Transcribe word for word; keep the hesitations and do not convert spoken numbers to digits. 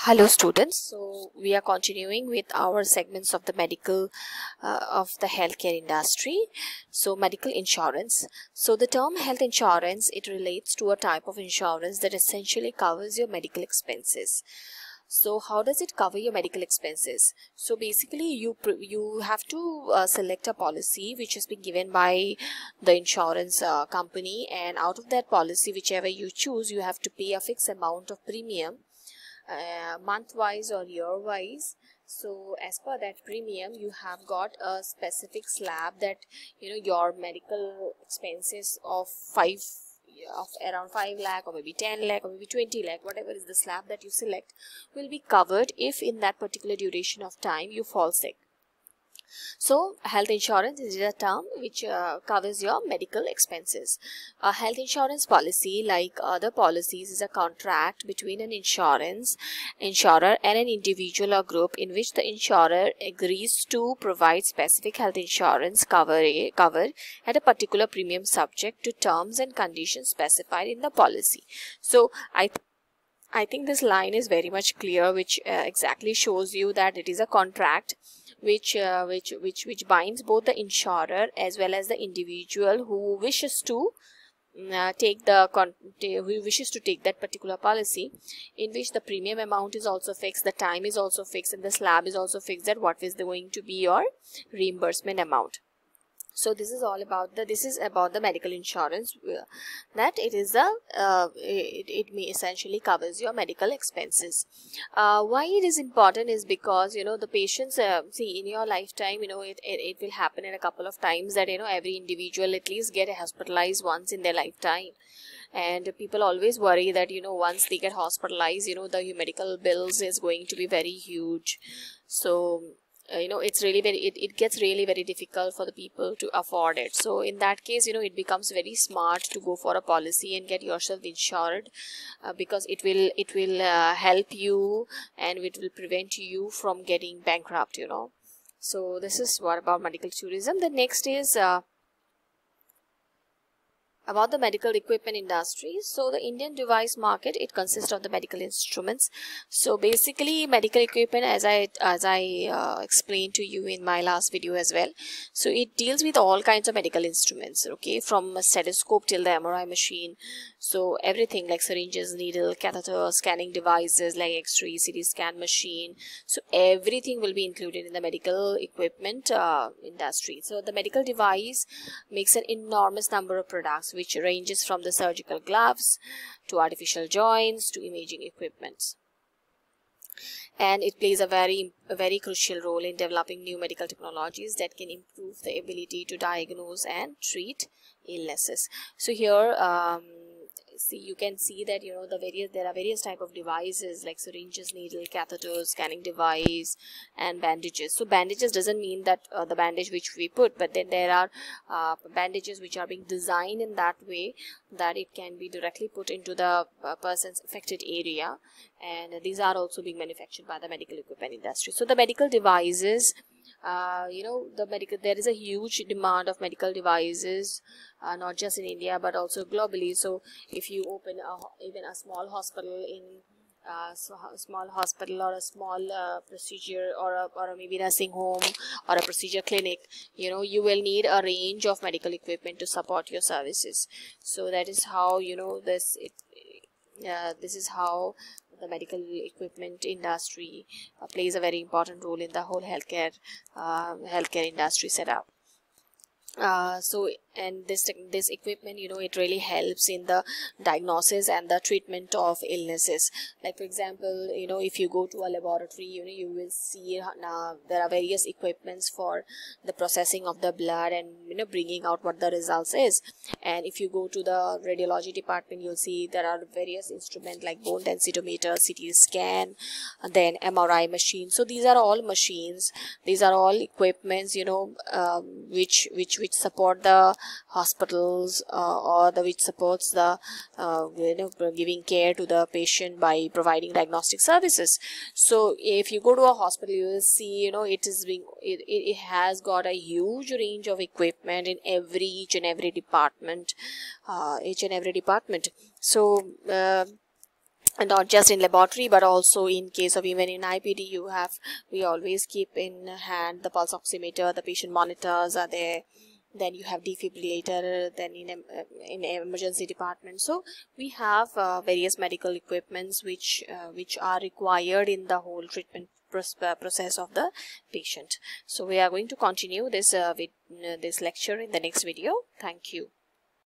Hello students, so we are continuing with our segments of the medical uh, of the healthcare industry. So medical insurance. So the term health insurance, it relates to a type of insurance that essentially covers your medical expenses. So how does it cover your medical expenses? So basically you you have to uh, select a policy which has been given by the insurance uh, company, and out of that policy, whichever you choose, you have to pay a fixed amount of premium uh, month wise or year wise. So as per that premium, you have got a specific slab that you know your medical expenses of five of around five lakh or maybe ten lakh or maybe twenty lakh, whatever is the slab that you select, will be covered if in that particular duration of time you fall sick. So health insurance is a term which uh, covers your medical expenses. A health insurance policy, like other policies, is a contract between an insurance insurer and an individual or group in which the insurer agrees to provide specific health insurance cover, cover at a particular premium subject to terms and conditions specified in the policy. So I I think this line is very much clear, which uh, exactly shows you that it is a contract which uh, which which which binds both the insurer as well as the individual who wishes to uh, take the con who wishes to take that particular policy, in which the premium amount is also fixed, the time is also fixed, and the slab is also fixed, that what is going to be your reimbursement amount. So this is all about the this is about the medical insurance, uh, that it is a uh, it, it may essentially covers your medical expenses. Uh, why it is important is because you know the patients uh, see in your lifetime, you know it, it it will happen in a couple of times that you know every individual at least get hospitalized once in their lifetime. And people always worry that you know once they get hospitalized, you know the medical bills is going to be very huge. So Uh, you know it's really very it, it gets really very difficult for the people to afford it. So in that case, you know it becomes very smart to go for a policy and get yourself insured, uh, because it will it will uh, help you and it will prevent you from getting bankrupt, you know so this is what about medical tourism. The next is uh, about the medical equipment industry. So the Indian device market, it consists of the medical instruments. So basically medical equipment, as I as I uh, explained to you in my last video as well, so it deals with all kinds of medical instruments, okay, from a stethoscope till the M R I machine. So everything like syringes, needle, catheter, scanning devices like X-ray, C T scan machine, so everything will be included in the medical equipment uh, industry. So the medical device makes an enormous number of products, which ranges from the surgical gloves to artificial joints to imaging equipment. And it plays a very a very crucial role in developing new medical technologies that can improve the ability to diagnose and treat illnesses. So here um, see you can see that you know the various there are various type of devices like syringes, needle, catheters, scanning device, and bandages. So bandages doesn't mean that uh, the bandage which we put, but then there are uh, bandages which are being designed in that way that it can be directly put into the uh, person's affected area, and these are also being manufactured by the medical equipment industry. So the medical devices, uh, you know the medical there is a huge demand of medical devices, uh, not just in India but also globally. So if you open a, even a small hospital in uh, so a small hospital or a small uh, procedure or a, or a maybe nursing home or a procedure clinic, you know you will need a range of medical equipment to support your services. So that is how you know this it, uh, this is how the medical equipment industry uh, plays a very important role in the whole healthcare uh, healthcare industry setup. Uh, so and this this equipment, you know it really helps in the diagnosis and the treatment of illnesses. Like for example, you know if you go to a laboratory, you know you will see now there are various equipments for the processing of the blood and you know bringing out what the results is. And if you go to the radiology department, you'll see there are various instruments like bone densitometer, C T scan, and then M R I machine. So these are all machines, these are all equipments, you know um, which which which support the hospitals uh, or the which supports the uh, you know giving care to the patient by providing diagnostic services. So if you go to a hospital, you will see you know it is being it, it has got a huge range of equipment in every each and every department uh, each and every department. So uh, and not just in laboratory but also in case of even in I P D, you have we always keep in hand the pulse oximeter, the patient monitors are there, then you have defibrillator, then in uh, in emergency department. So we have uh, various medical equipments which uh, which are required in the whole treatment process of the patient. So we are going to continue this uh, with uh, this lecture in the next video. Thank you.